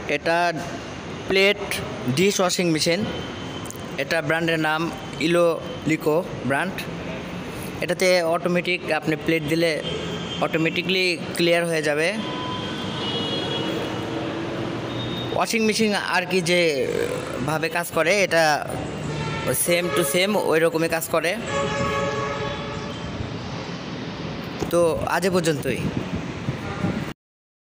এটা plate dish washing machine. এটা ব্র্যান্ডের নাম ECOLCO ব্র্যান্ড। এটাতে অটোমেটিক আপনি প্লেট দিলে অটোমেটিকলি ক্লিয়ার হয়ে যাবে। ওয়াশিং মেশিন আর কি যেভাবে কাজ করে এটা সেম টু সেম ওই রকমই কাজ করে। তো আজ পর্যন্তই।